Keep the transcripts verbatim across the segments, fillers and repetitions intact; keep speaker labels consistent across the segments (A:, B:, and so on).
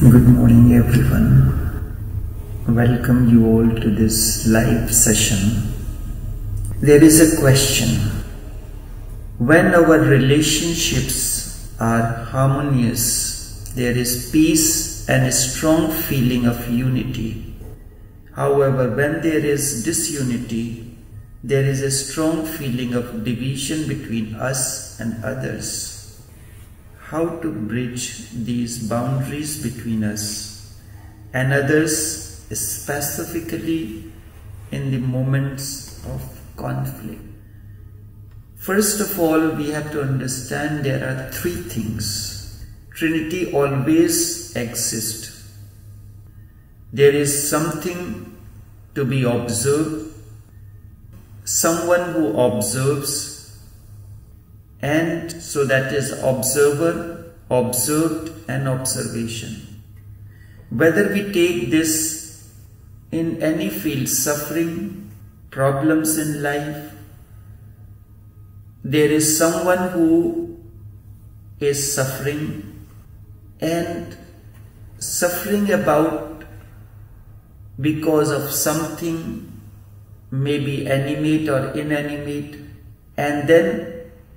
A: Good morning everyone. Welcome you all to this live session. There is a question. When our relationships are harmonious, there is peace and a strong feeling of unity. However, when there is disunity, there is a strong feeling of division between us and others. How to bridge these boundaries between us and others, specifically in the moments of conflict? First of all, we have to understand there are three things. Trinity always exists. There is something to be observed, someone who observes, and so that is observer, observed, and observation. Whether we take this in any field, suffering, problems in life, there is someone who is suffering and suffering about because of something, maybe animate or inanimate, and then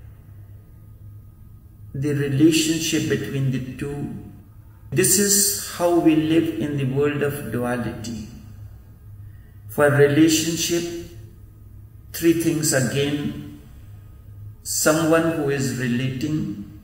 A: the relationship between the two. This is how we live in the world of duality. For relationship, three things again: someone who is relating,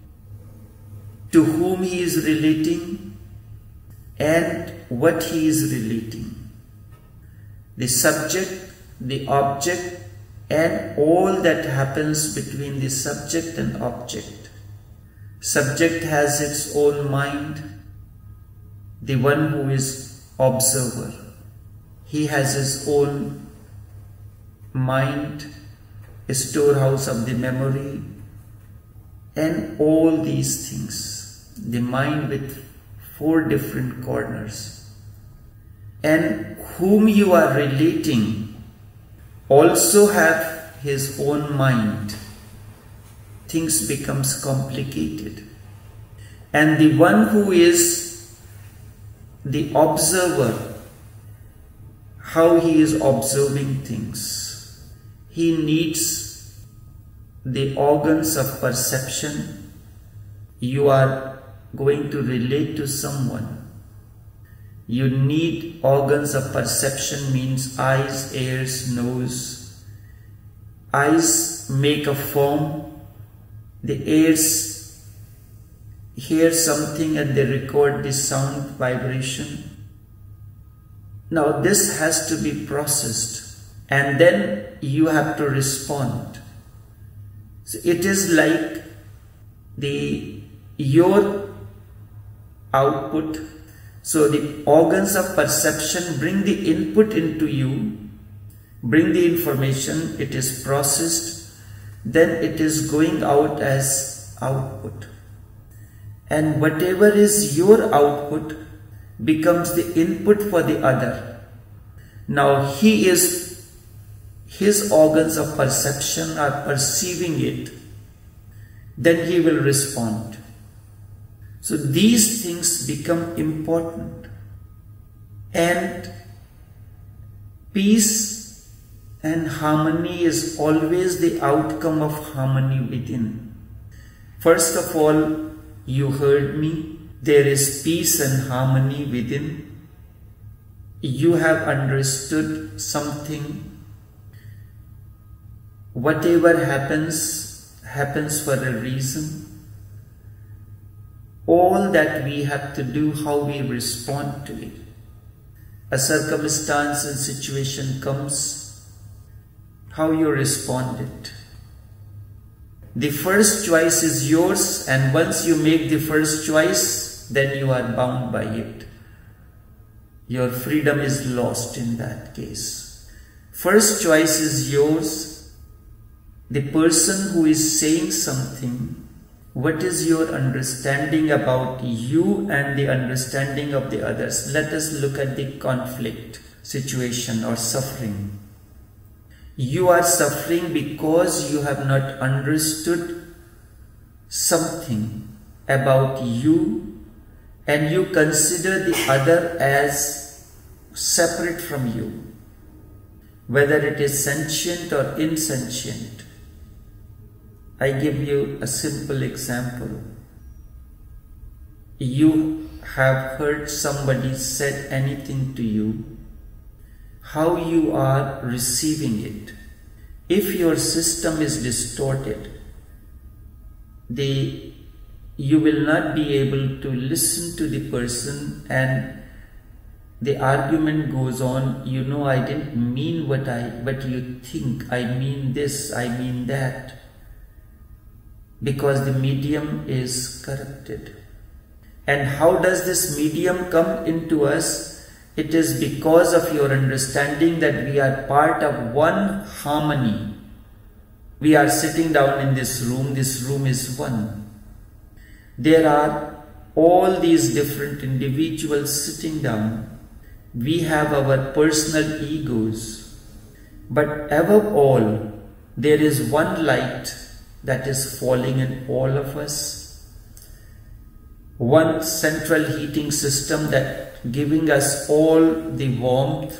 A: to whom he is relating, and what he is relating. The subject, the object, and all that happens between the subject and object. Subject has its own mind, the one who is observer. He has his own mind, a storehouse of the memory, and all these things. The mind with four different corners. And whom you are relating also have his own mind. Things becomes complicated. And the one who is the observer, how he is observing things, he needs the organs of perception. You are going to relate to someone. You need organs of perception, means eyes, ears, nose. Eyes make a form. The ears hear something and they record the sound vibration. Now this has to be processed and then you have to respond. So it is like the your output. So the organs of perception bring the input into you, bring the information, it is processed, then it is going out as output. And whatever is your output becomes the input for the other. Now he is, his organs of perception are perceiving it. Then he will respond. So these things become important. And peace and harmony is always the outcome of harmony within. First of all, you heard me. There is peace and harmony within. You have understood something. Whatever happens, happens for a reason. All that we have to do, how we respond to it. A circumstance and situation comes, how you respond it. The first choice is yours, and once you make the first choice, then you are bound by it. Your freedom is lost in that case. First choice is yours. The person who is saying something, what is your understanding about you and the understanding of the others? Let us look at the conflict situation or suffering. You are suffering because you have not understood something about you and you consider the other as separate from you, whether it is sentient or insentient. I give you a simple example. You have heard somebody said anything to you, how you are receiving it. If your system is distorted, the, you will not be able to listen to the person, and the argument goes on, you know, I didn't mean what I, but you think I mean this, I mean that, because the medium is corrupted. And how does this medium come into us? It is because of your understanding that we are part of one harmony. We are sitting down in this room, this room is one. There are all these different individuals sitting down. We have our personal egos. But above all, there is one light that is falling in all of us. One central heating system that giving us all the warmth.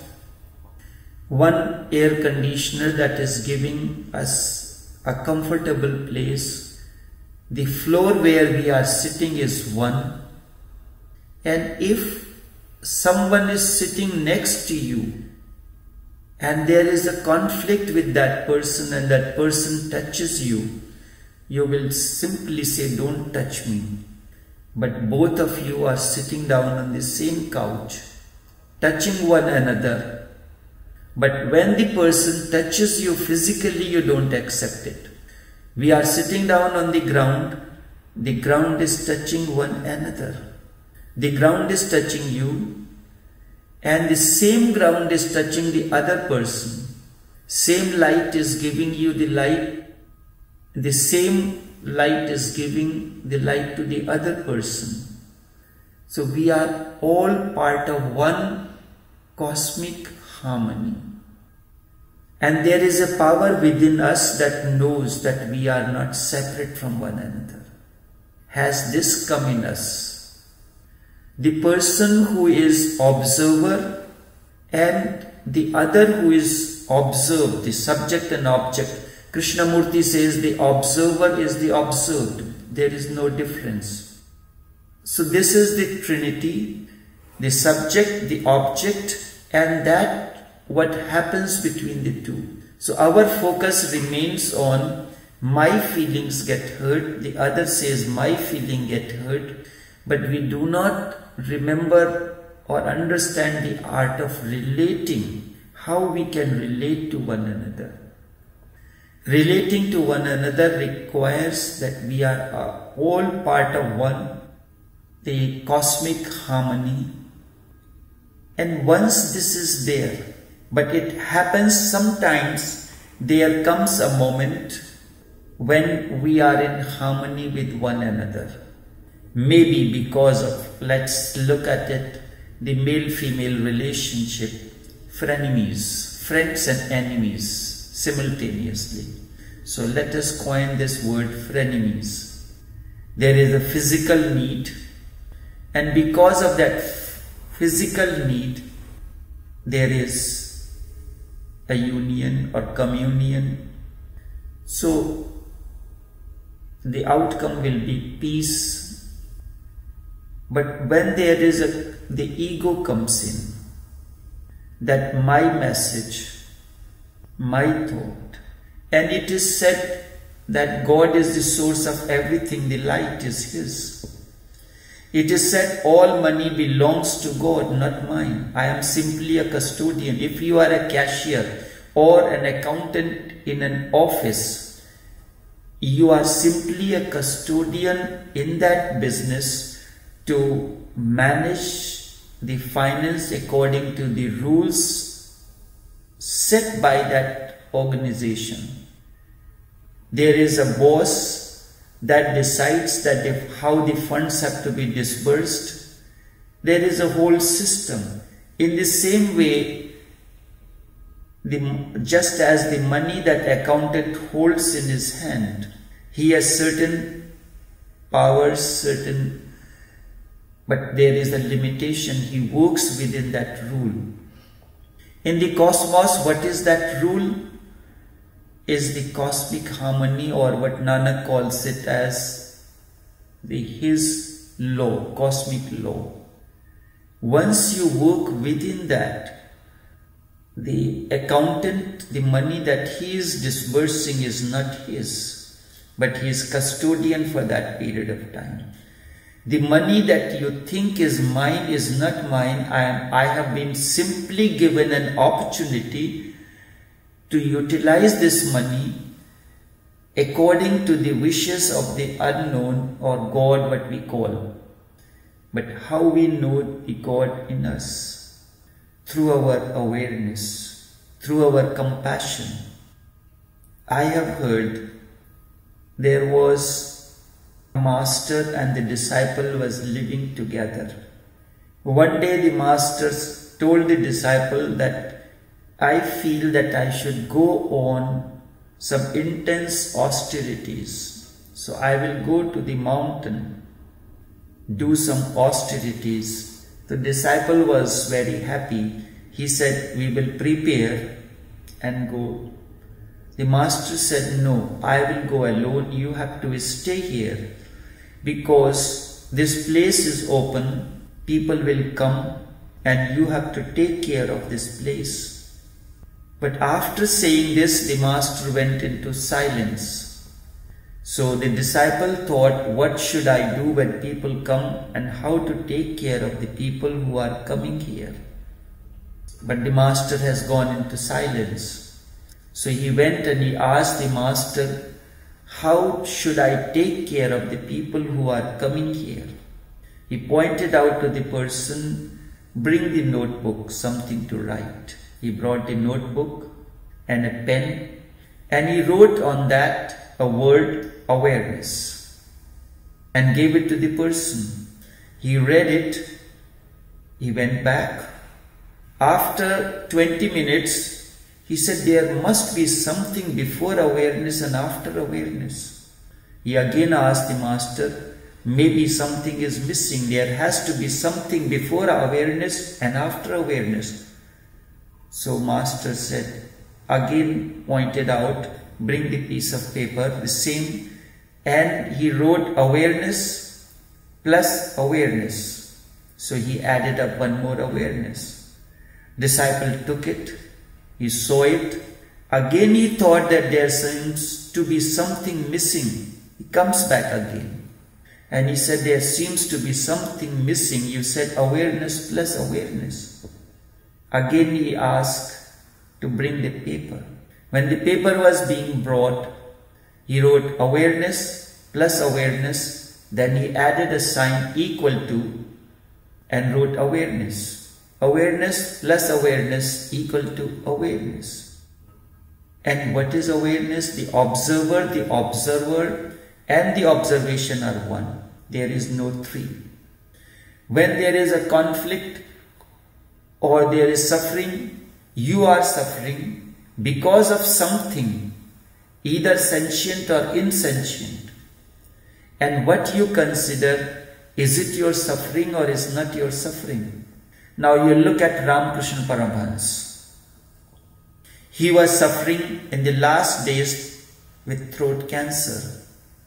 A: One air conditioner that is giving us a comfortable place. The floor where we are sitting is one. And if someone is sitting next to you and there is a conflict with that person and that person touches you, you will simply say, don't touch me. But both of you are sitting down on the same couch, touching one another. But when the person touches you physically, you don't accept it. We are sitting down on the ground. The ground is touching one another. The ground is touching you, and the same ground is touching the other person. Same light is giving you the light. The same light is giving the light to the other person. So we are all part of one cosmic harmony. And there is a power within us that knows that we are not separate from one another. Has this come in us? The person who is observer and the other who is observed, the subject and object. Krishnamurti says the observer is the observed. There is no difference. So this is the Trinity, the subject, the object, and that what happens between the two. So our focus remains on my feelings get hurt, the other says my feeling get hurt, but we do not remember or understand the art of relating, how we can relate to one another. Relating to one another requires that we are all part of one, the cosmic harmony. And once this is there, but it happens sometimes, there comes a moment when we are in harmony with one another. Maybe because of, let's look at it, the male-female relationship, frenemies, friends and enemies simultaneously. So let us coin this word frenemies. There is a physical need, and because of that physical need, there is a union or communion. So the outcome will be peace. But when there is a, the ego comes in, that my message, my thought, and it is said that God is the source of everything, the light is His. It is said all money belongs to God, not mine. I am simply a custodian. If you are a cashier or an accountant in an office, you are simply a custodian in that business to manage the finance according to the rules set by that organization. There is a boss that decides that if how the funds have to be disbursed. There is a whole system. In the same way, the, just as the money that accountant holds in his hand, he has certain powers, certain but there is a limitation. He works within that rule. In the cosmos, what is that rule? Is the cosmic harmony, or what Nanak calls it as the his law, cosmic law. Once you work within that, the accountant, the money that he is disbursing is not his, but he is custodian for that period of time. The money that you think is mine is not mine. I am, I have been simply given an opportunity to utilize this money according to the wishes of the unknown, or God, what we call. But how we know the God in us? Through our awareness, through our compassion. I have heard there was a master and the disciple was living together. One day the master told the disciple that I feel that I should go on some intense austerities. So I will go to the mountain, do some austerities. The disciple was very happy. He said, we will prepare and go. The master said, no, I will go alone. You have to stay here because this place is open. People will come and you have to take care of this place. But after saying this, the master went into silence. So the disciple thought, what should I do when people come, and how to take care of the people who are coming here? But the master has gone into silence. So he went and he asked the master, how should I take care of the people who are coming here? He pointed out to the person, bring the notebook, something to write. He brought the notebook and a pen, and he wrote on that a word, awareness, and gave it to the person. He read it, he went back. After twenty minutes, he said there must be something before awareness and after awareness. He again asked the master, maybe something is missing. There has to be something before awareness and after awareness. So master said, again pointed out, bring the piece of paper, the same, and he wrote awareness plus awareness. So he added up one more awareness. Disciple took it, he saw it. Again he thought that there seems to be something missing. He comes back again and he said, there seems to be something missing. You said awareness plus awareness. Again he asked to bring the paper. When the paper was being brought, he wrote awareness plus awareness, then he added a sign equal to and wrote awareness. Awareness plus awareness equal to awareness. And what is awareness? The observer, the observer and the observation are one. There is no three. When there is a conflict or there is suffering, you are suffering because of something, either sentient or insentient. And what you consider, is it your suffering or is not your suffering? Now you look at Ramakrishna Paramahansa. He was suffering in the last days with throat cancer.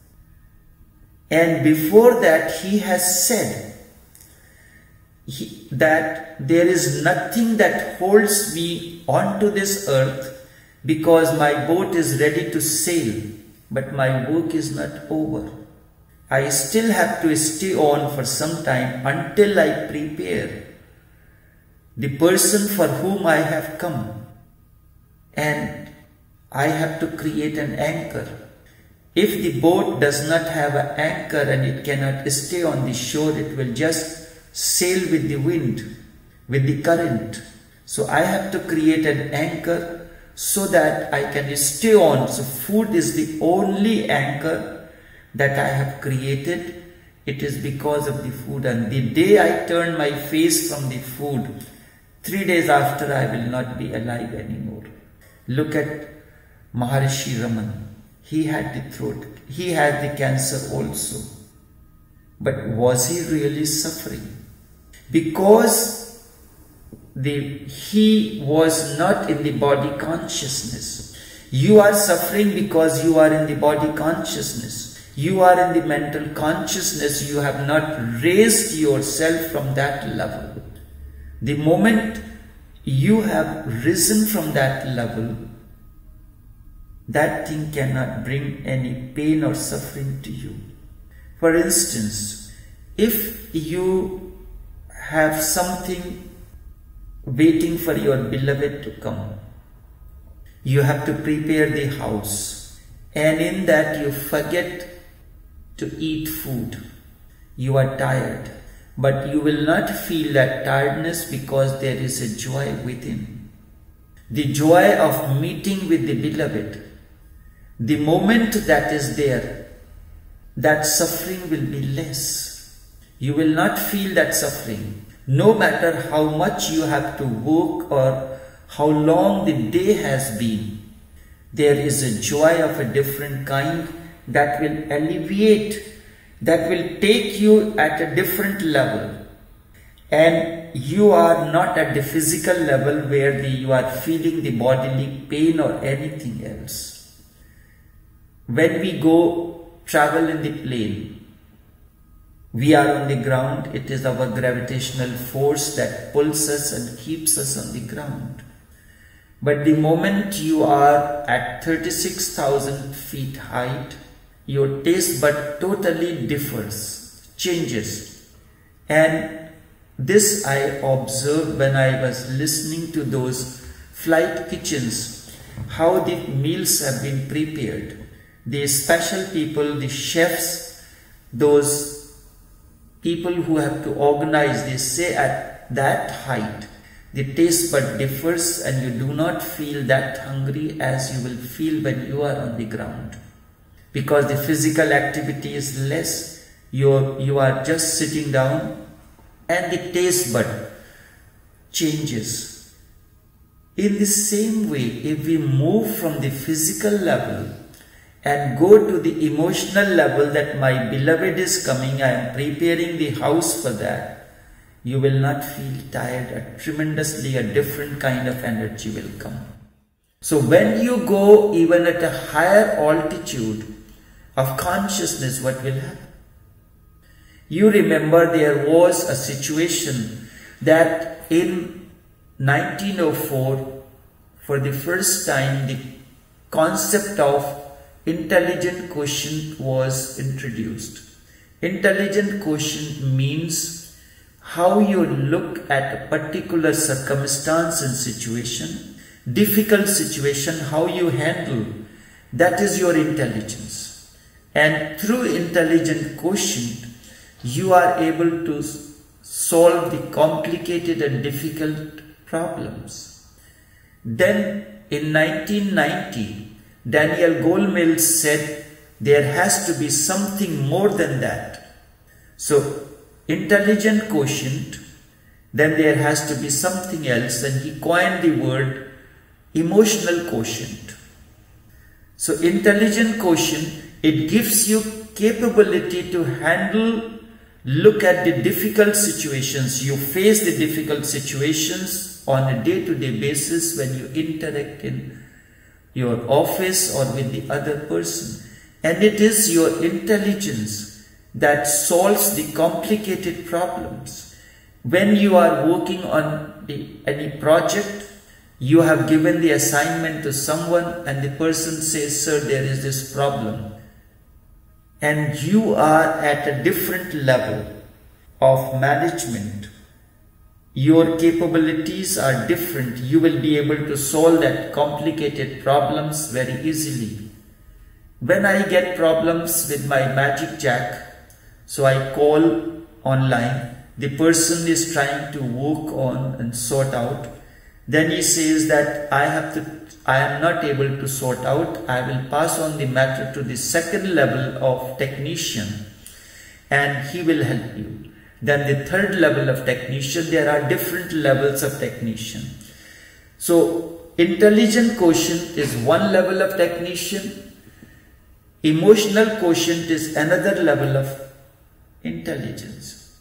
A: And before that he has said he, that there is nothing that holds me onto this earth, because my boat is ready to sail, but my work is not over. I still have to stay on for some time until I prepare the person for whom I have come. And I have to create an anchor. If the boat does not have an anchor and it cannot stay on the shore, it will just sail with the wind, with the current. So I have to create an anchor so that I can stay on. So food is the only anchor that I have created. It is because of the food. And the day I turn my face from the food, three days after I will not be alive anymore. Look at Maharishi Raman. He had the throat. He had the cancer also. But was he really suffering? Because the, he was not in the body consciousness. You are suffering because you are in the body consciousness. You are in the mental consciousness. You have not raised yourself from that level. The moment you have risen from that level, that thing cannot bring any pain or suffering to you. For instance, if you have something waiting for your beloved to come, you have to prepare the house, and in that you forget to eat food. You are tired, but you will not feel that tiredness because there is a joy within. The joy of meeting with the beloved. The moment that is there, that suffering will be less. You will not feel that suffering. No matter how much you have to work or how long the day has been, there is a joy of a different kind that will alleviate, that will take you at a different level. And you are not at the physical level where the, you are feeling the bodily pain or anything else. When we go travel in the plane, we are on the ground. It is our gravitational force that pulls us and keeps us on the ground. But the moment you are at thirty-six thousand feet height, your taste bud totally differs, changes. And this I observed when I was listening to those flight kitchens, how the meals have been prepared. The special people, the chefs, those people who have to organize, they say at that height, the taste bud differs and you do not feel that hungry as you will feel when you are on the ground. Because the physical activity is less, you, you are just sitting down and the taste bud changes. In the same way, if we move from the physical level and go to the emotional level that my beloved is coming, I am preparing the house for that, you will not feel tired. A tremendously a different kind of energy will come. So when you go even at a higher altitude of consciousness, what will happen? You remember there was a situation that in nineteen oh four, for the first time, the concept of intelligent quotient was introduced. Intelligent quotient means how you look at a particular circumstance and situation, difficult situation, how you handle, that is your intelligence. And through intelligent quotient, you are able to solve the complicated and difficult problems. Then in nineteen ninety, Daniel Goleman said there has to be something more than that. So intelligent quotient, then there has to be something else, and he coined the word emotional quotient. So intelligent quotient, it gives you capability to handle, look at the difficult situations. You face the difficult situations on a day-to-day basis when you interact in your office or with the other person. And it is your intelligence that solves the complicated problems. When you are working on the, any project, you have given the assignment to someone and the person says, sir, there is this problem. And you are at a different level of management. Your capabilities are different. You will be able to solve that complicated problems very easily. When I get problems with my magic jack, so I call online, the person is trying to work on and sort out. Then he says that I have to, I am not able to sort out. I will pass on the matter to the second level of technician and he will help you. Then the third level of technician, there are different levels of technician. So intelligent quotient is one level of technician. Emotional quotient is another level of intelligence.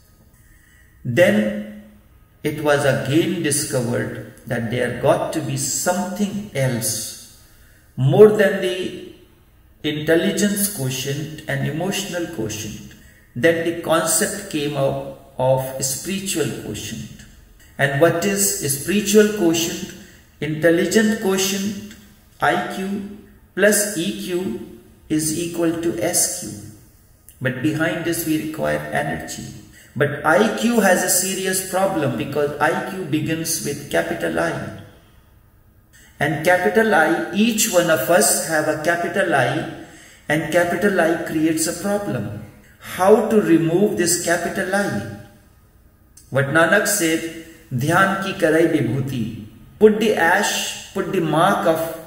A: Then it was again discovered that there got to be something else more than the intelligence quotient and emotional quotient. Then the concept came up of spiritual quotient. And what is a spiritual quotient? Intelligent quotient, I Q plus E Q is equal to S Q. But behind this we require energy. But I Q has a serious problem because I Q begins with capital I. And capital I, each one of us have a capital I, and capital I creates a problem. How to remove this capital I? What Nanak said, Dhyan ki karai vibhuti. Put the ash, put the mark of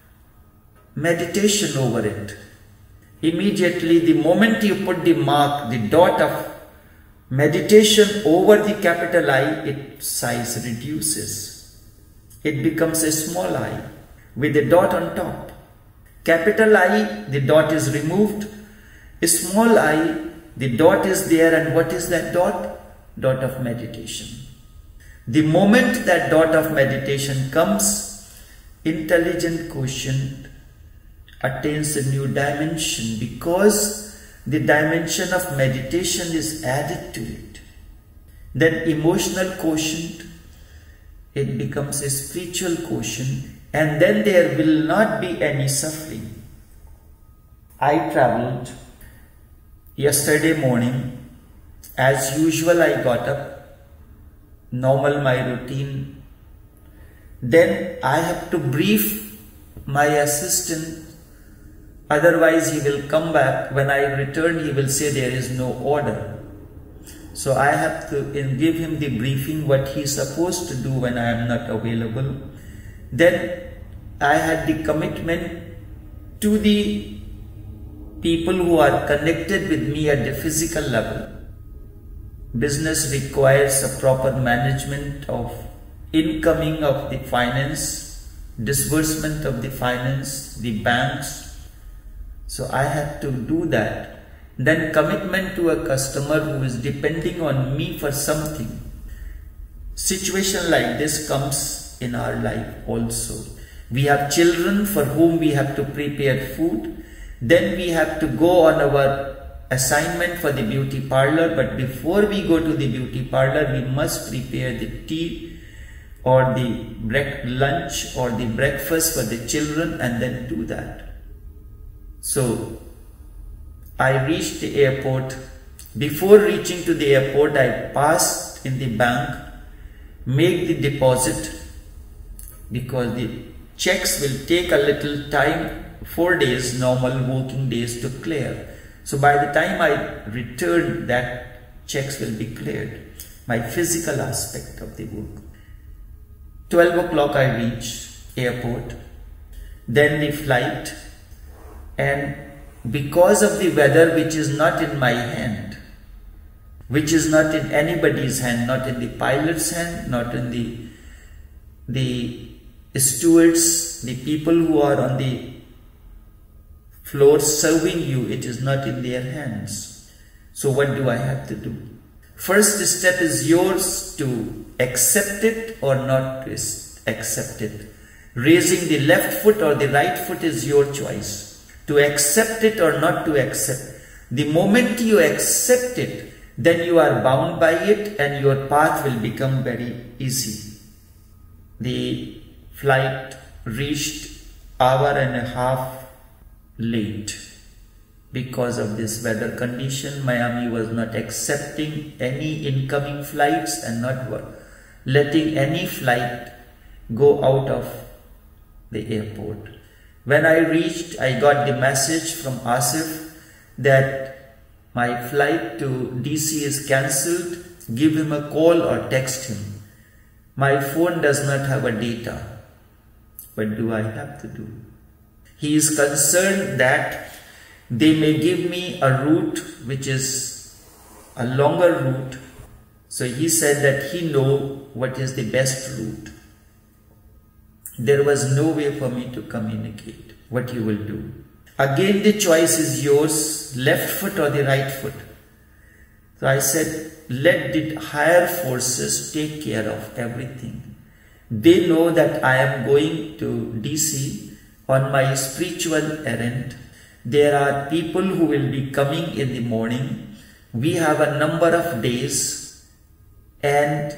A: meditation over it. Immediately, the moment you put the mark, the dot of meditation over the capital I, its size reduces. It becomes a small I with a dot on top. Capital I, the dot is removed. A small I, the dot is there, and what is that dot? Dot of meditation. The moment that dot of meditation comes, intelligent quotient attains a new dimension because the dimension of meditation is added to it. Then emotional quotient, it becomes a spiritual quotient, and then there will not be any suffering. I traveled yesterday morning. As usual, I got up, normal my routine. Then I have to brief my assistant, otherwise he will come back. When I return, he will say there is no order. So I have to give him the briefing what he is supposed to do when I am not available. Then I had the commitment to the people who are connected with me at the physical level. Business requires a proper management of incoming of the finance, disbursement of the finance, the banks. So I had to do that. Then commitment to a customer who is depending on me for something. Situation like this comes in our life also. We have children for whom we have to prepare food. Then we have to go on our assignment for the beauty parlor, but before we go to the beauty parlor, we must prepare the tea or the lunch or the breakfast for the children and then do that. So I reached the airport. Before reaching to the airport, I passed in the bank, make the deposit, because the checks will take a little time, four days, normal working days to clear. So by the time I return, that checks will be cleared. My physical aspect of the work. twelve o'clock I reach airport. Then the flight. And because of the weather, which is not in my hand, which is not in anybody's hand, not in the pilot's hand, not in the, the stewards, the people who are on the floor serving you, it is not in their hands. So what do I have to do? First step is yours to accept it or not to accept it. Raising the left foot or the right foot is your choice. To accept it or not to accept. The moment you accept it, then you are bound by it and your path will become very easy. The flight reached hour and a half late because of this weather condition. Miami was not accepting any incoming flights and not letting any flight go out of the airport. When I reached, I got the message from Asif that my flight to D C is cancelled. Give him a call or text him. My phone does not have a data. What do I have to do? He is concerned that they may give me a route which is a longer route. So he said that he knows what is the best route. There was no way for me to communicate what you will do. Again the choice is yours, left foot or the right foot. So I said, let the higher forces take care of everything. They know that I am going to D C on my spiritual errand. There are people who will be coming in the morning. We have a number of days, and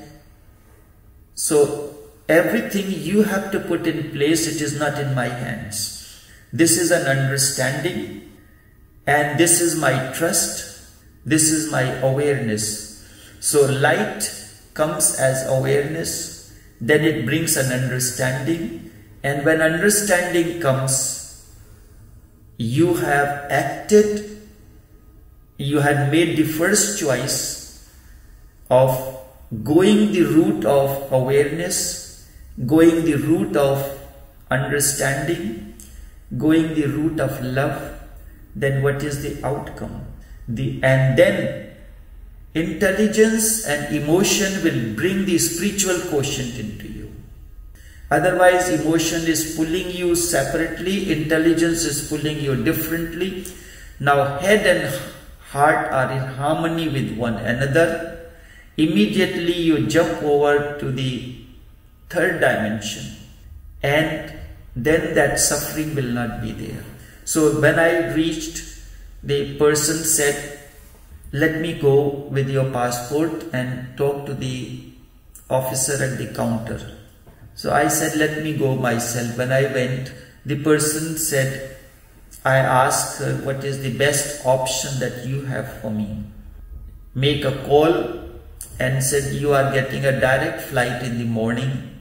A: so everything you have to put in place, it is not in my hands. This is an understanding, and this is my trust, this is my awareness. So light comes as awareness, then it brings an understanding, and when understanding comes, you have acted, you had made the first choice of going the route of awareness, going the route of understanding, going the route of love. Then what is the outcome? The, and then intelligence and emotion will bring the spiritual quotient into you. Otherwise, emotion is pulling you separately, intelligence is pulling you differently. Now head and heart are in harmony with one another. Immediately you jump over to the third dimension, and then that suffering will not be there. So when I reached, the person said, let me go with your passport and talk to the officer at the counter. So I said, let me go myself. When I went, the person said, I asked her, what is the best option that you have for me? Make a call, and said, you are getting a direct flight in the morning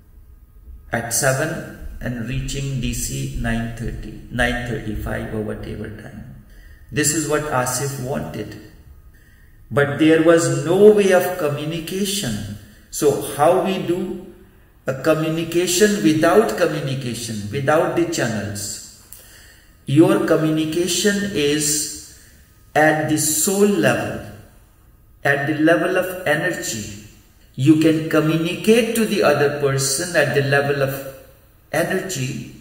A: at seven and reaching D C nine thirty, nine thirty-five or whatever time. This is what Asif wanted. But there was no way of communication. So how we do a communication without communication, without the channels? Your communication is at the soul level, at the level of energy. You can communicate to the other person at the level of energy,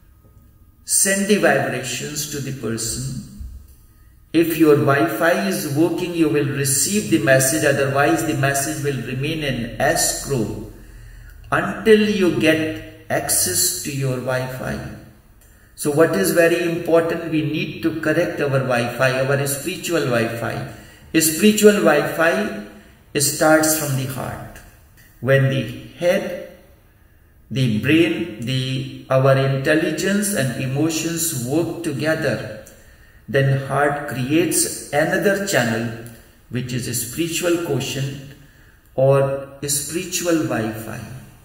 A: send the vibrations to the person. If your Wi-Fi is working, you will receive the message, otherwise the message will remain in escrow until you get access to your Wi-Fi. So what is very important, we need to correct our Wi-Fi, our spiritual Wi-Fi. Spiritual Wi-Fi starts from the heart. When the head, the brain, the our intelligence and emotions work together, then heart creates another channel, which is a spiritual quotient or a spiritual Wi-Fi.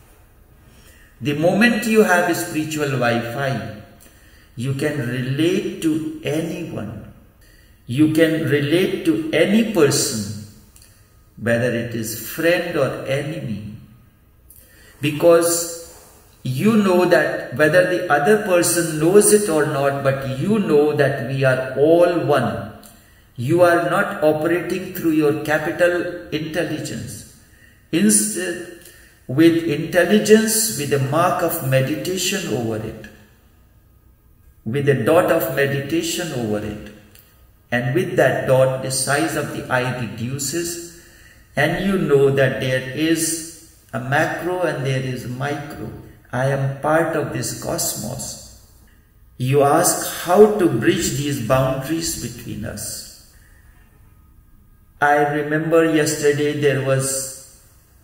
A: The moment you have a spiritual Wi-Fi, you can relate to anyone. You can relate to any person, whether it is friend or enemy, because you know that whether the other person knows it or not, but you know that we are all one. You are not operating through your capital intelligence. Instead, with intelligence, with a mark of meditation over it, with a dot of meditation over it, and with that dot, the size of the eye reduces, and you know that there is a macro and there is a micro. I am part of this cosmos. You ask how to bridge these boundaries between us. I remember yesterday there was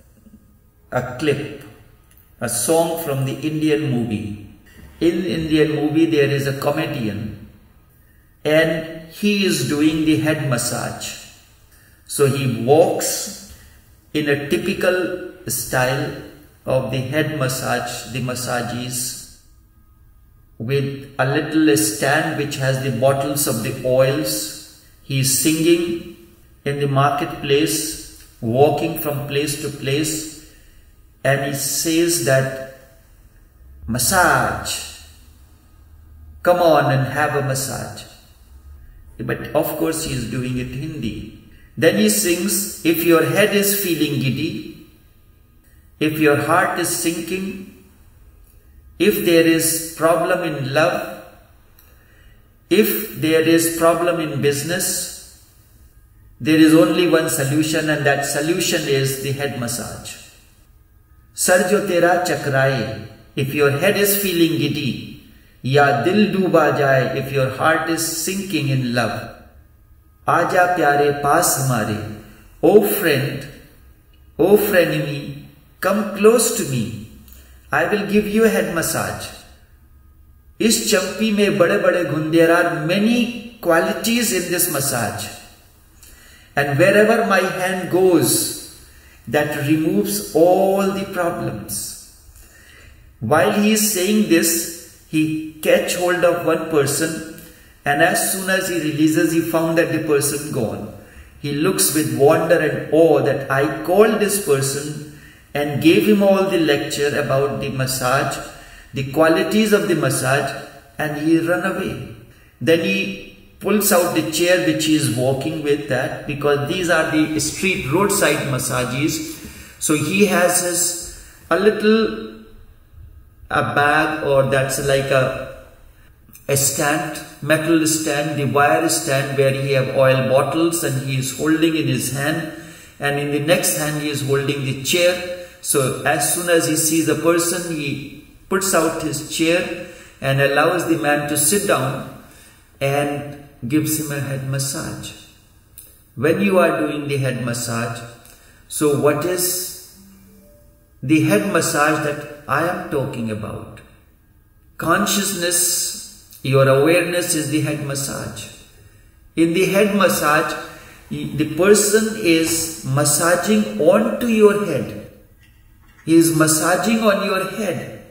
A: a clip, a song from the Indian movie. In Indian movie there is a comedian, and he is doing the head massage. So he walks in a typical style of the head massage, the massages, with a little stand which has the bottles of the oils. He is singing in the marketplace, walking from place to place, and he says that, massage, come on and have a massage. But of course he is doing it Hindi. Then he sings, if your head is feeling giddy, if your heart is sinking, if there is problem in love, if there is problem in business, There is only one solution, and that solution is the head massage. Sar jo tera chakraye, if your head is feeling giddy, ya dil dooba jaye, if your heart is sinking in love. Aaja pyare paas hamare, oh friend, oh frenemy, come close to me. I will give you a head massage. Is champi mein bade bade gun, there are many qualities in this massage. And wherever my hand goes, that removes all the problems. While he is saying this, he catch hold of one person, and as soon as he releases, he found that the person gone. He looks with wonder and awe that I called this person and gave him all the lecture about the massage, the qualities of the massage, and he run away. Then he pulls out the chair which he is walking with, that because these are the street roadside massages. So he has his a little a bag, or that's like a, a stand, metal stand, the wire stand where he have oil bottles and he is holding in his hand, and in the next hand he is holding the chair. So as soon as he sees a person, he puts out his chair and allows the man to sit down and gives him a head massage. When you are doing the head massage, so what is the head massage that I am talking about? Consciousness, your awareness is the head massage. In the head massage, the person is massaging onto your head. He is massaging on your head,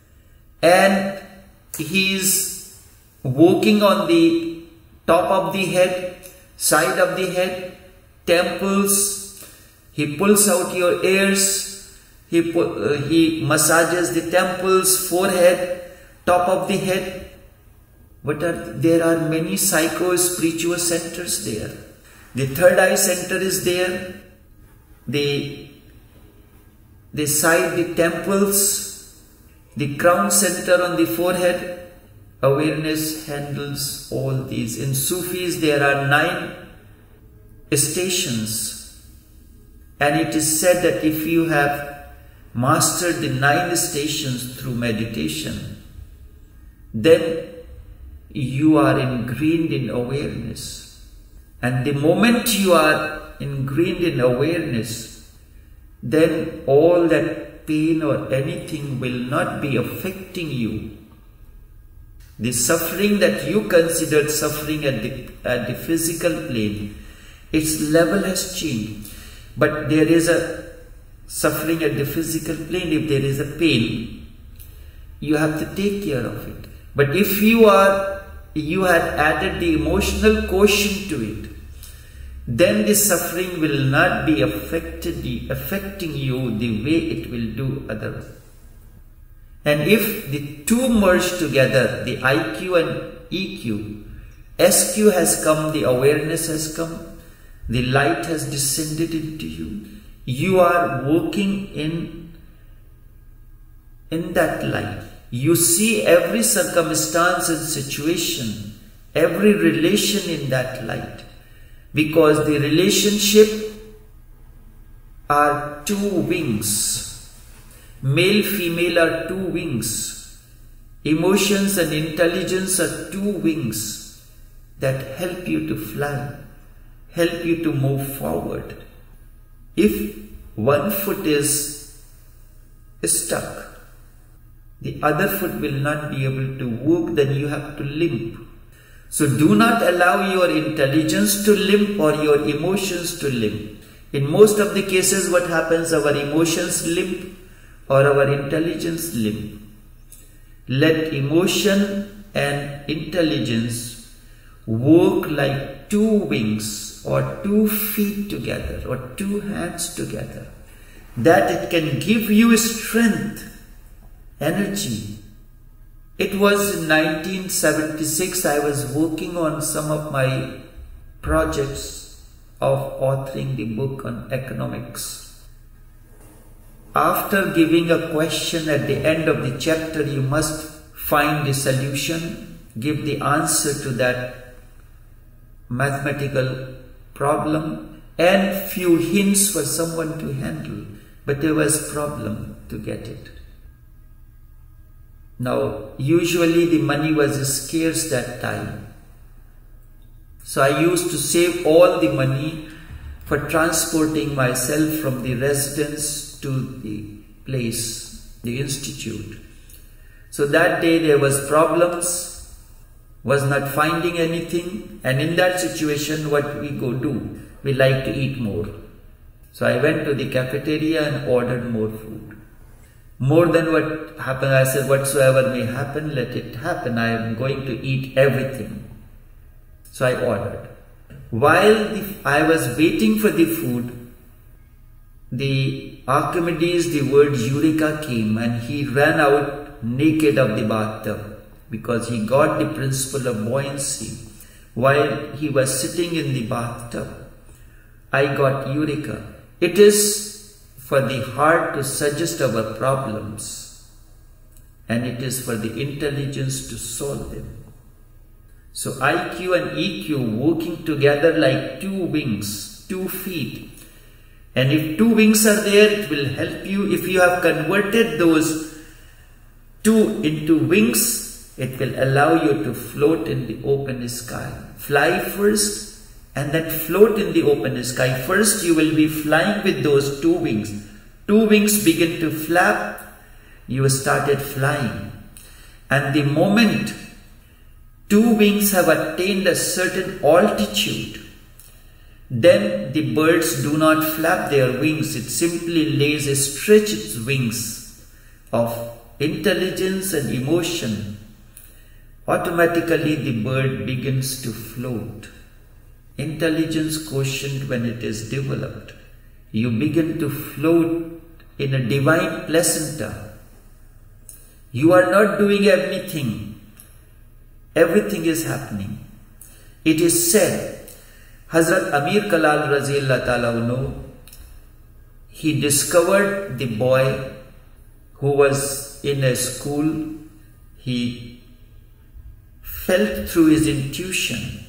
A: and he is working on the top of the head, side of the head, temples. He pulls out your ears. He, uh, he massages the temples, forehead, top of the head. What are, there are many psycho-spiritual centers there. The third eye center is there. The, the side, the temples, the crown center on the forehead. Awareness handles all these. In Sufis there are nine stations, and it is said that if you have mastered the nine stations through meditation, then you are ingrained in awareness. And the moment you are ingrained in awareness, then all that pain or anything will not be affecting you. The suffering that you considered suffering at the, at the physical plane, its level has changed. But there is a suffering at the physical plane. If there is a pain, you have to take care of it. But if you are, you had added the emotional quotient to it, then the suffering will not be affected, affecting you the way it will do otherwise. And if the two merge together, the I Q and E Q, S Q has come, the awareness has come, the light has descended into you. You are working in, in that light. You see every circumstance and situation, every relation in that light. Because the relationship are two wings. Male, female are two wings. Emotions and intelligence are two wings that help you to fly, help you to move forward. If one foot is stuck, the other foot will not be able to walk, then you have to limp. So do not allow your intelligence to limp or your emotions to limp. In most of the cases, what happens, our emotions limp or our intelligence limp. Let emotion and intelligence work like two wings or two feet together or two hands together, that it can give you strength, energy. It was in nineteen seventy-six, I was working on some of my projects of authoring the book on economics. After giving a question at the end of the chapter, you must find the solution, give the answer to that mathematical problem and few hints for someone to handle, but there was problem to get it. Now, usually the money was scarce that time. So I used to save all the money for transporting myself from the residence to the place, the institute. So that day there was problems, was not finding anything, and in that situation what we go do? We like to eat more. So I went to the cafeteria and ordered more food. More than what happened, I said, whatsoever may happen, let it happen. I am going to eat everything. So I ordered. While the, I was waiting for the food, the Archimedes, the word Eureka came, and he ran out naked of the bathtub because he got the principle of buoyancy. While he was sitting in the bathtub, I got Eureka. It is for the heart to suggest our problems, and it is for the intelligence to solve them. So I Q and E Q working together like two wings, two feet. And if two wings are there, it will help you. If you have converted those two into wings, it will allow you to float in the open sky. Fly first and then float in the open sky. First you will be flying with those two wings. Two wings begin to flap, you started flying. And the moment two wings have attained a certain altitude, then the birds do not flap their wings. It simply lays a stretch its wings of intelligence and emotion. Automatically the bird begins to float. Intelligence quotient, when it is developed, you begin to float in a divine placenta. You are not doing anything. Everything is happening. It is said, Hazrat Amir Kalal Raziyallahu Ta'ala Anhu, he discovered the boy who was in a school. He felt through his intuition,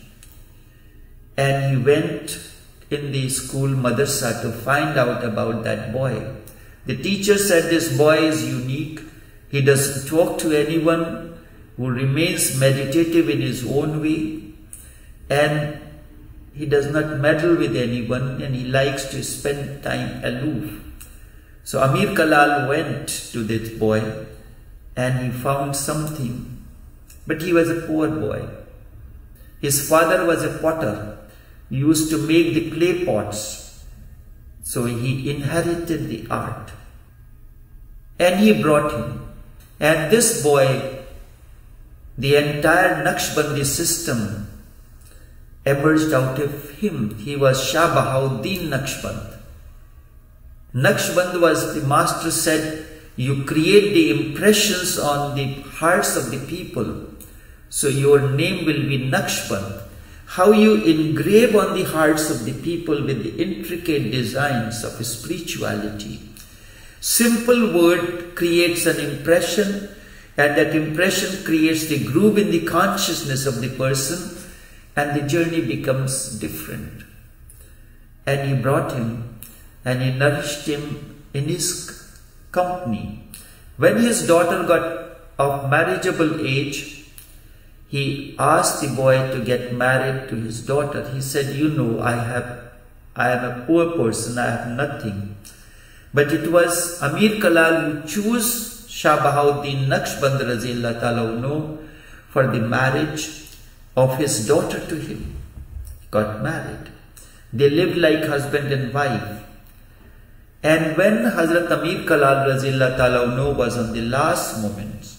A: and he went in the school madrasa to find out about that boy. The teacher said this boy is unique. He doesn't talk to anyone, who remains meditative in his own way, and he does not meddle with anyone, and he likes to spend time aloof. So Amir Kalal went to this boy and he found something, but he was a poor boy. His father was a potter. He used to make the clay pots. So he inherited the art. And he brought him. And this boy, the entire Naqshbandi system emerged out of him. He was Shah Bahauddin Naqshband. Naqshband was, the master said, you create the impressions on the hearts of the people. So your name will be Naqshband. How you engrave on the hearts of the people with the intricate designs of spirituality. Simple word creates an impression, and that impression creates the groove in the consciousness of the person, and the journey becomes different. And he brought him, and he nourished him in his company. When his daughter got of marriageable age, he asked the boy to get married to his daughter. He said, you know, I have, I am a poor person, I have nothing. But it was Amir Kalal who chose Shah Bahauddin Naqshband Raziyallahu Ta'ala Anhu for the marriage of his daughter to him. He got married. They lived like husband and wife. And when Hazrat Amir Kalal Raziyallahu Ta'ala Anhu was on the last moments,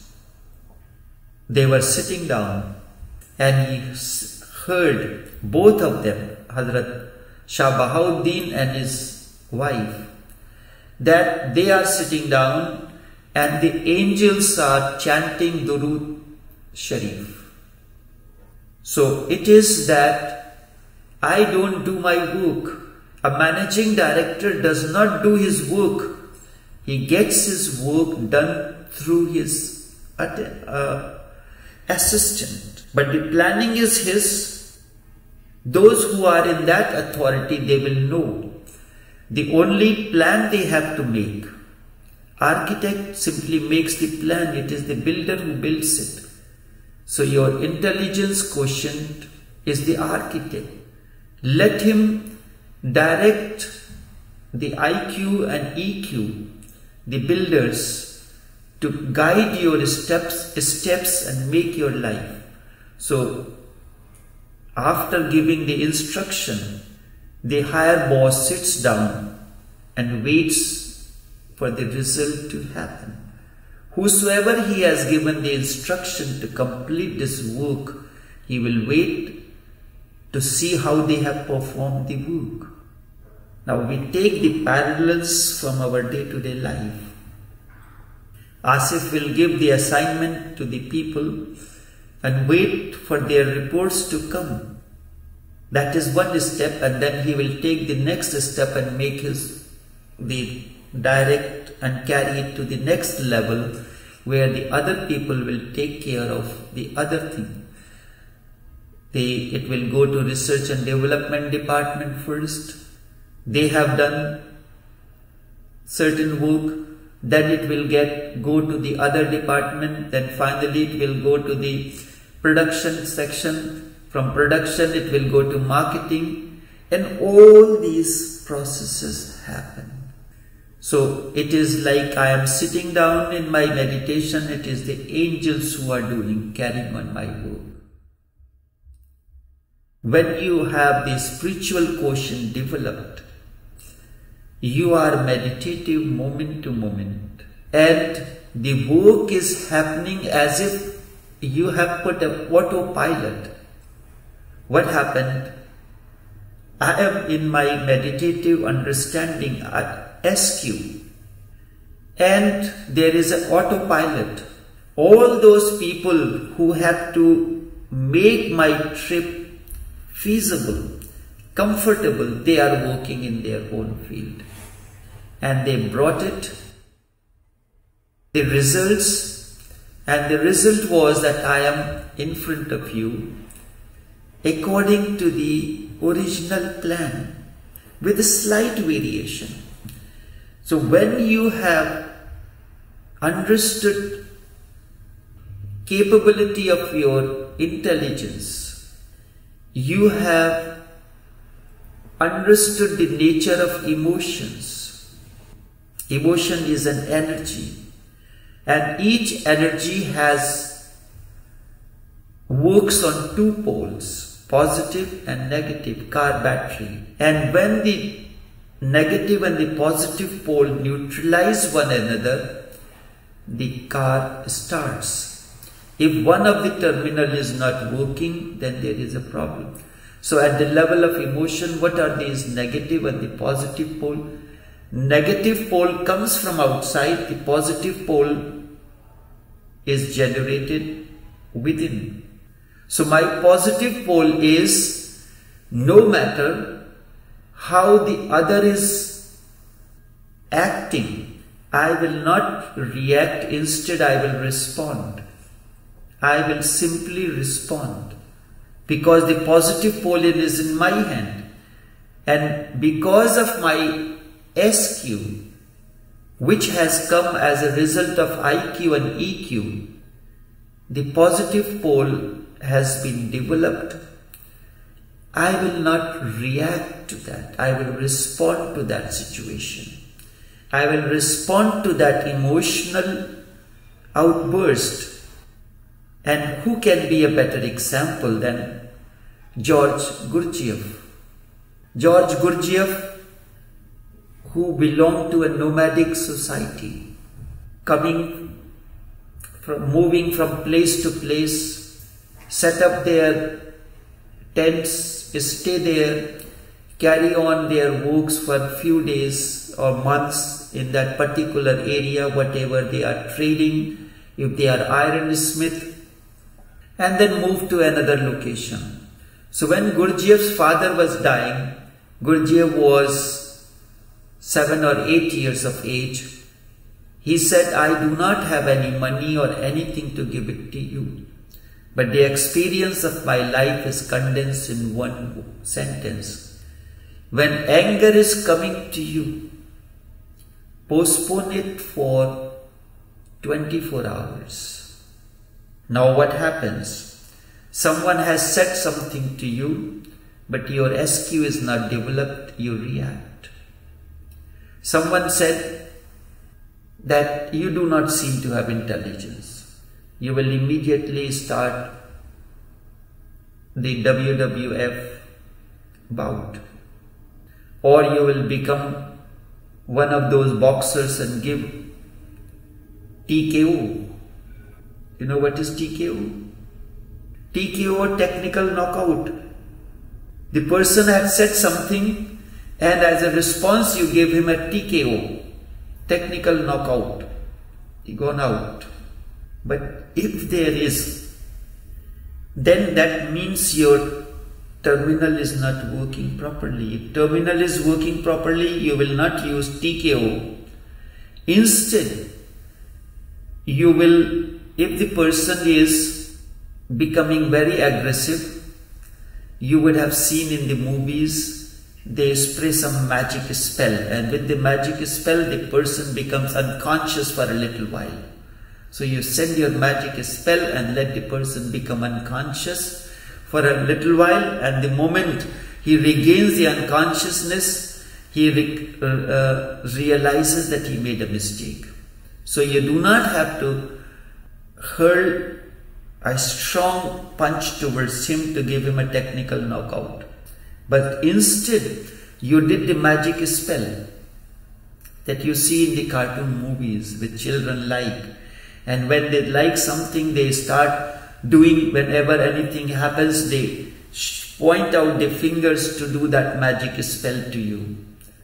A: they were sitting down, and he heard both of them, Hazrat Shah Bahauddin and his wife, that they are sitting down and the angels are chanting Durood Sharif. So it is that I don't do my work. A managing director does not do his work. He gets his work done through his uh, assistant. But the planning is his, Those who are in that authority, they will know the only plan they have to make. Architect simply makes the plan. It is the builder who builds it. So your intelligence quotient is the architect. Let him direct the I Q and E Q, the builders, to guide your steps, steps and make your life. So after giving the instruction, the higher boss sits down and waits for the result to happen. Whosoever he has given the instruction to complete this work, he will wait to see how they have performed the work. Now we take the parallels from our day-to-day life. Asif will give the assignment to the people and wait for their reports to come. That is one step, and then he will take the next step and make his the direct and carry it to the next level where the other people will take care of the other thing. They, it will go to research and development department first. They have done certain work, then it will get go to the other department, then finally it will go to the production section. From production it will go to marketing, and all these processes happen. So it is like I am sitting down in my meditation, it is the angels who are doing, carrying on my work. When you have the spiritual quotient developed, you are meditative moment to moment, and the work is happening as if you have put a autopilot. What happened? I am in my meditative understanding at S Q, and there is an autopilot. All those people who have to make my trip feasible, comfortable, they are working in their own field, and they brought it, the results, and the result was that I am in front of you according to the original plan with a slight variation. So when you have understood capability of your intelligence, you have understood the nature of emotions. Emotion is an energy, and each energy has works on two poles, positive and negative, car battery. And when the negative and the positive pole neutralize one another, the car starts. If one of the terminal is not working, then there is a problem. So at the level of emotion, what are these negative and the positive pole? Negative pole comes from outside, the positive pole is generated within. So my positive pole is, no matter how the other is acting, I will not react, instead I will respond. I will simply respond, because the positive pole is in my hand, and because of my S Q, which has come as a result of I Q and E Q, the positive pole has been developed. I will not react to that. I will respond to that situation. I will respond to that emotional outburst. And who can be a better example than George Gurdjieff? George Gurdjieff, who belonged to a nomadic society, coming from, moving from place to place, set up their tents, stay there, carry on their works for a few days or months in that particular area, whatever they are trading, if they are ironsmith, and then move to another location. So when Gurdjieff's father was dying, Gurdjieff was seven or eight years of age. He said, I do not have any money or anything to give it to you. But the experience of my life is condensed in one sentence. When anger is coming to you, postpone it for twenty-four hours. Now what happens? Someone has said something to you, but your S Q is not developed, you react. Someone said that you do not seem to have intelligence. You will immediately start the W W F bout. Or you will become one of those boxers and give T K O. You know what is T K O? T K O, technical knockout. The person had said something and as a response you gave him a T K O, technical knockout. He gone out. But if there is, then that means your terminal is not working properly. If terminal is working properly, you will not use T K O. Instead, you will, if the person is becoming very aggressive, you would have seen in the movies, they spray some magic spell, and with the magic spell, the person becomes unconscious for a little while. So you send your magic spell and let the person become unconscious for a little while, and the moment he regains the unconsciousness, he re uh, realizes that he made a mistake. So you do not have to hurl a strong punch towards him to give him a technical knockout. But instead, you did the magic spell that you see in the cartoon movies which children like. And when they like something, they start doing, whenever anything happens, they point out their fingers to do that magic spell to you.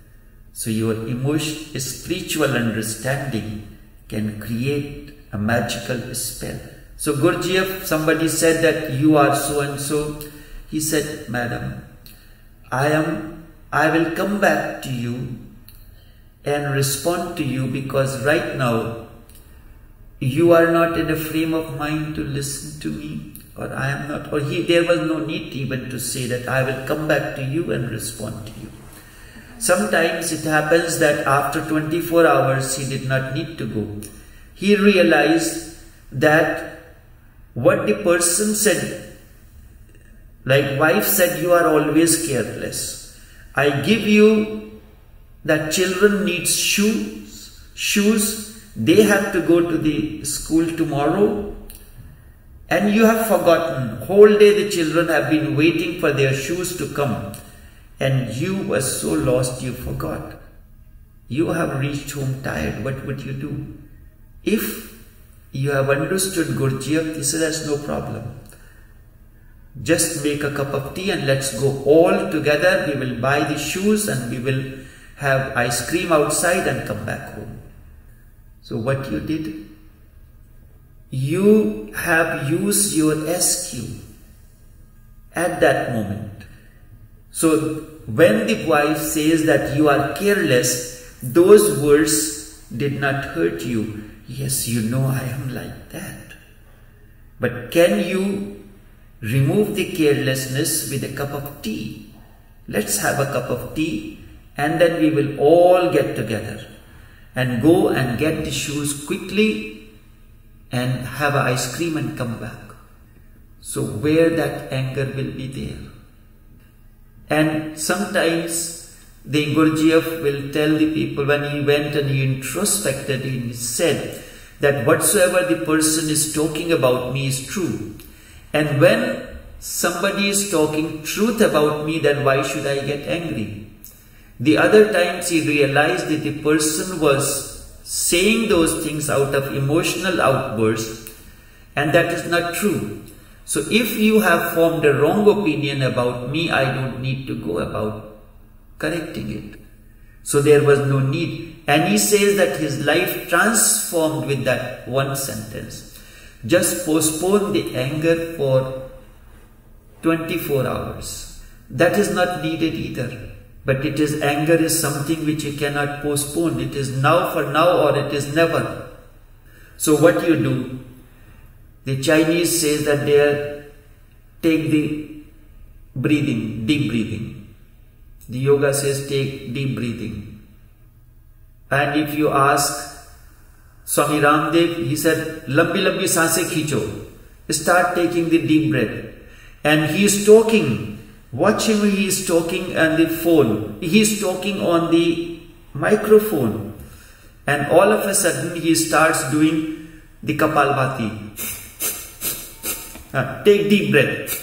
A: So your emotion, spiritual understanding can create a magical spell. So Gurdjieff, somebody said that you are so and so. He said, Madam, I am, I will come back to you and respond to you because right now you are not in a frame of mind to listen to me, or I am not, or he, there was no need even to say that I will come back to you and respond to you. Sometimes it happens that after twenty-four hours he did not need to go. He realized that what the person said, like wife said, you are always careless. I give you that children need shoes, shoes, they have to go to the school tomorrow, and you have forgotten. Whole day the children have been waiting for their shoes to come, and you were so lost you forgot. You have reached home tired. What would you do? If you have understood Gurdjieff, he said that's no problem. Just make a cup of tea and let's go all together. We will buy the shoes and we will have ice cream outside and come back home. So what you did? You have used your S Q at that moment. So when the wife says that you are careless, those words did not hurt you. Yes, you know I am like that. But can you remove the carelessness with a cup of tea? Let's have a cup of tea and then we will all get together and go and get the shoes quickly and have ice cream and come back. So where that anger will be there. And sometimes the Gurdjieff will tell the people, when he went and he introspected, he said that whatsoever the person is talking about me is true. And when somebody is talking truth about me, then why should I get angry? The other times he realized that the person was saying those things out of emotional outburst, and that is not true. So if you have formed a wrong opinion about me, I don't need to go about correcting it. So there was no need. And he says that his life transformed with that one sentence. Just postpone the anger for twenty-four hours. That is not needed either. But it is, anger is something which you cannot postpone. It is now for now or it is never. So what you do? The Chinese says that they are, take the breathing, deep breathing. The yoga says take deep breathing. And if you ask Swami Ramdev, he said, lambi lambi saanse khicho. Start taking the deep breath. And he is talking. Watch him, he is talking on the phone. He is talking on the microphone. And all of a sudden he starts doing the Kapalbhati. Uh, take deep breath.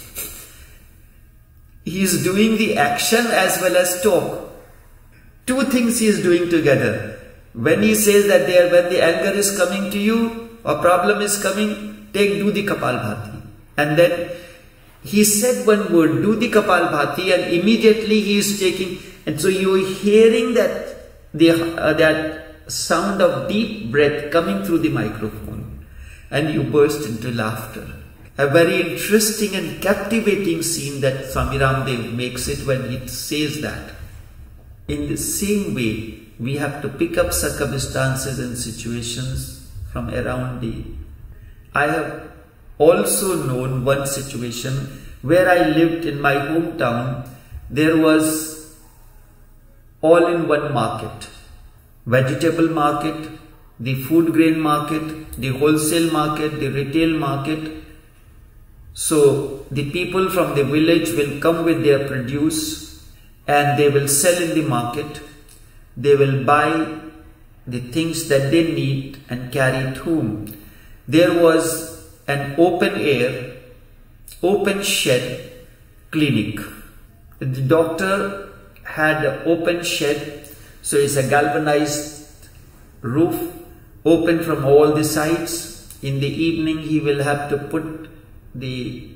A: He is doing the action as well as talk. Two things he is doing together. When he says that there, when the anger is coming to you or problem is coming, take do the Kapalbhati. And then he said one word, do the Kapalbhati, and immediately he is taking, and so you are hearing that the uh, that sound of deep breath coming through the microphone, and you burst into laughter. A very interesting and captivating scene that Swami Ramdev makes it when he says that. In the same way, we have to pick up circumstances and situations from around the. I have also known one situation where I lived in my hometown. There was all in one market, vegetable market, the food grain market, the wholesale market, the retail market. So the people from the village will come with their produce and they will sell in the market. They will buy the things that they need and carry it home. There was an open air, open shed clinic. The doctor had an open shed, so it's a galvanized roof, open from all the sides. In the evening he will have to put the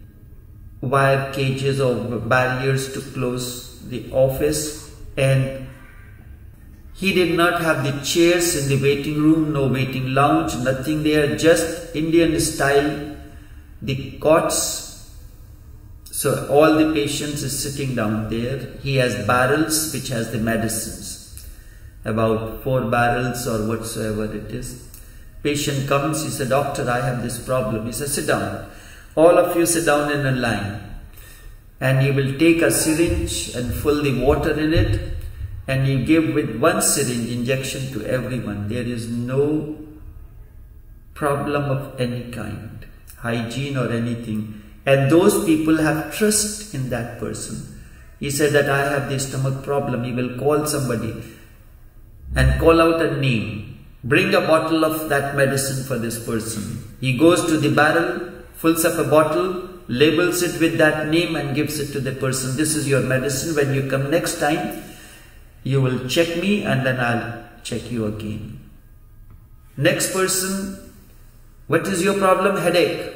A: wire cages or barriers to close the office, and he did not have the chairs in the waiting room, no waiting lounge, nothing there, just Indian style, the cots. So all the patients is sitting down there. He has barrels which has the medicines, about four barrels or whatsoever it is. Patient comes, he said, doctor, I have this problem. He said, sit down. All of you sit down in a line, and he will take a syringe and fill the water in it, and you give with one syringe injection to everyone. There is no problem of any kind, hygiene or anything. And those people have trust in that person. He said that I have the stomach problem. He will call somebody and call out a name. Bring a bottle of that medicine for this person. He goes to the barrel, fills up a bottle, labels it with that name and gives it to the person. This is your medicine. When you come next time, you will check me and then I'll check you again. Next person, what is your problem? Headache.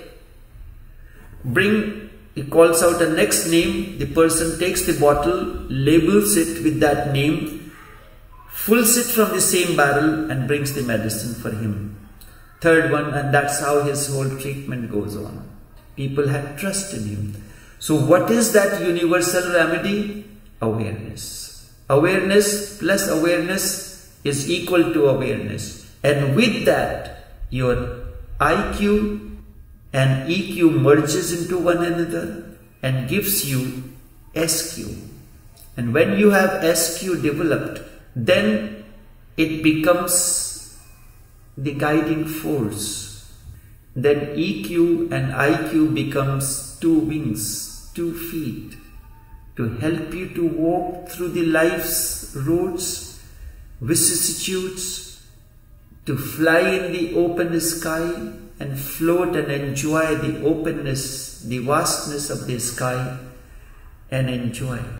A: Bring, he calls out a next name. The person takes the bottle, labels it with that name, fills it from the same barrel and brings the medicine for him. Third one, and that's how his whole treatment goes on. People have trust in him. So what is that universal remedy? Awareness. Awareness plus awareness is equal to awareness. And with that, your I Q and E Q merges into one another and gives you S Q. And when you have S Q developed, then it becomes the guiding force. Then E Q and I Q becomes two wings, two feet, to help you to walk through the life's roads, vicissitudes, to fly in the open sky and float and enjoy the openness, the vastness of the sky and enjoy.